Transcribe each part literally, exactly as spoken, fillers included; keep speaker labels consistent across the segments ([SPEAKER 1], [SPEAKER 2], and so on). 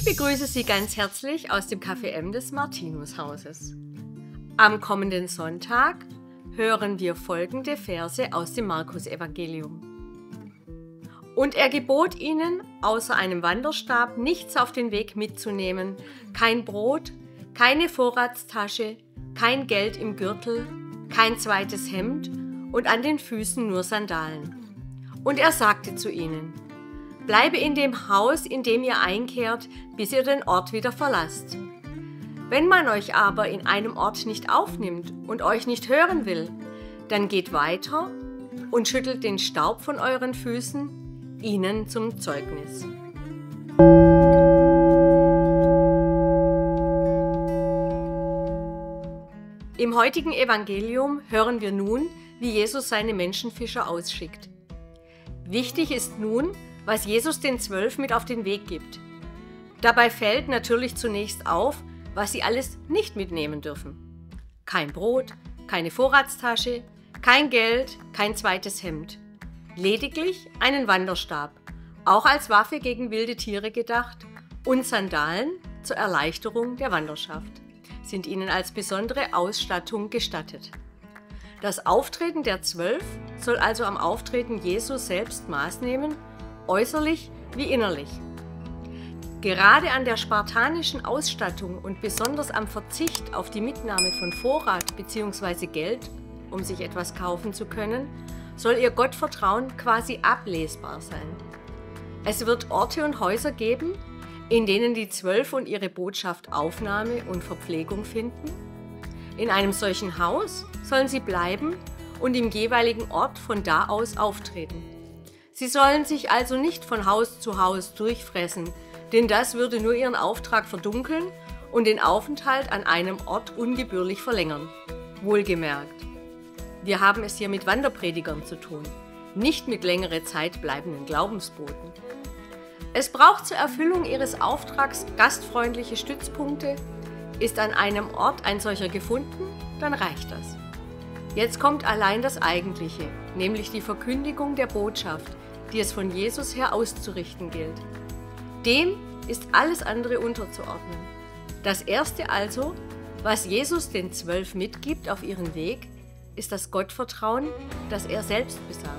[SPEAKER 1] begrüße Sie ganz herzlich aus dem Café M des Martinushauses. Am kommenden Sonntag hören wir folgende Verse aus dem Markus-Evangelium. Und er gebot ihnen, außer einem Wanderstab nichts auf den Weg mitzunehmen, kein Brot, keine Vorratstasche, kein Geld im Gürtel, kein zweites Hemd und an den Füßen nur Sandalen. Und er sagte zu ihnen: Bleibe in dem Haus, in dem ihr einkehrt, bis ihr den Ort wieder verlasst. Wenn man euch aber in einem Ort nicht aufnimmt und euch nicht hören will, dann geht weiter und schüttelt den Staub von euren Füßen, ihnen zum Zeugnis. Im heutigen Evangelium hören wir nun, wie Jesus seine Menschenfischer ausschickt. Wichtig ist nun, was Jesus den Zwölf mit auf den Weg gibt. Dabei fällt natürlich zunächst auf, was sie alles nicht mitnehmen dürfen. Kein Brot, keine Vorratstasche, kein Geld, kein zweites Hemd. Lediglich einen Wanderstab, auch als Waffe gegen wilde Tiere gedacht, und Sandalen zur Erleichterung der Wanderschaft sind ihnen als besondere Ausstattung gestattet. Das Auftreten der Zwölf soll also am Auftreten Jesu selbst Maß nehmen, äußerlich wie innerlich. Gerade an der spartanischen Ausstattung und besonders am Verzicht auf die Mitnahme von Vorrat bzw. Geld, um sich etwas kaufen zu können, soll ihr Gottvertrauen quasi ablesbar sein. Es wird Orte und Häuser geben, in denen die Zwölf und ihre Botschaft Aufnahme und Verpflegung finden. In einem solchen Haus sollen sie bleiben und im jeweiligen Ort von da aus auftreten. Sie sollen sich also nicht von Haus zu Haus durchfressen, denn das würde nur ihren Auftrag verdunkeln und den Aufenthalt an einem Ort ungebührlich verlängern. Wohlgemerkt, wir haben es hier mit Wanderpredigern zu tun, nicht mit längere Zeit bleibenden Glaubensboten. Es braucht zur Erfüllung ihres Auftrags gastfreundliche Stützpunkte. Ist an einem Ort ein solcher gefunden, dann reicht das. Jetzt kommt allein das Eigentliche, nämlich die Verkündigung der Botschaft, die es von Jesus her auszurichten gilt. Dem ist alles andere unterzuordnen. Das Erste also, was Jesus den Zwölf mitgibt auf ihren Weg, ist das Gottvertrauen, das er selbst besaß.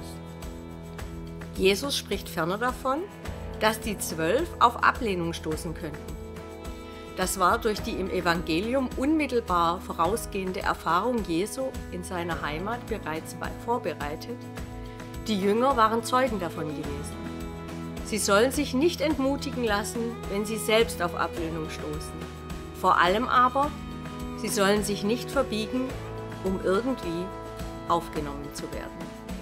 [SPEAKER 1] Jesus spricht ferner davon, dass die Zwölf auf Ablehnung stoßen könnten. Das war durch die im Evangelium unmittelbar vorausgehende Erfahrung Jesu in seiner Heimat bereits vorbereitet. Die Jünger waren Zeugen davon gewesen. Sie sollen sich nicht entmutigen lassen, wenn sie selbst auf Ablehnung stoßen. Vor allem aber, sie sollen sich nicht verbiegen, um irgendwie aufgenommen zu werden.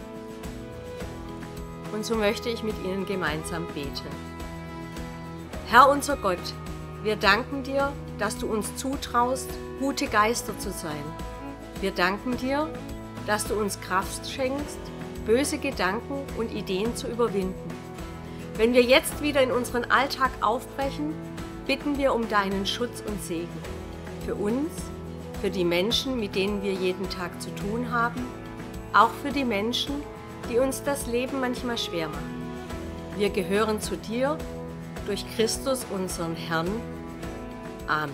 [SPEAKER 1] Und so möchte ich mit Ihnen gemeinsam beten. Herr unser Gott, wir danken dir, dass du uns zutraust, gute Geister zu sein. Wir danken dir, dass du uns Kraft schenkst, böse Gedanken und Ideen zu überwinden. Wenn wir jetzt wieder in unseren Alltag aufbrechen, bitten wir um deinen Schutz und Segen. Für uns, für die Menschen, mit denen wir jeden Tag zu tun haben, auch für die Menschen, die uns das Leben manchmal schwer machen. Wir gehören zu dir durch Christus, unseren Herrn. Amen.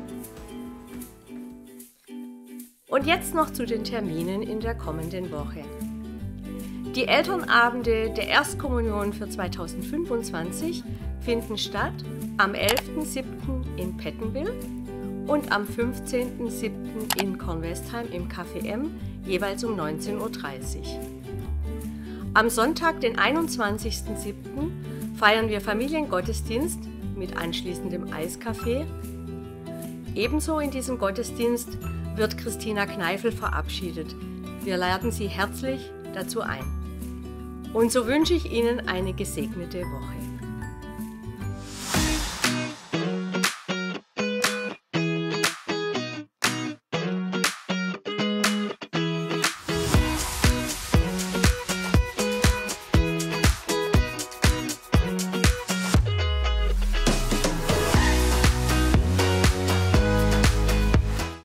[SPEAKER 1] Und jetzt noch zu den Terminen in der kommenden Woche. Die Elternabende der Erstkommunion für zweitausendfünfundzwanzig finden statt am elften siebten in Pettenbil und am fünfzehnten siebten in Kornwestheim im Café M, jeweils um neunzehn Uhr dreißig. Am Sonntag, den einundzwanzigsten siebten feiern wir Familiengottesdienst mit anschließendem Eiskaffee. Ebenso in diesem Gottesdienst wird Christina Kneifel verabschiedet. Wir laden Sie herzlich dazu ein. Und so wünsche ich Ihnen eine gesegnete Woche.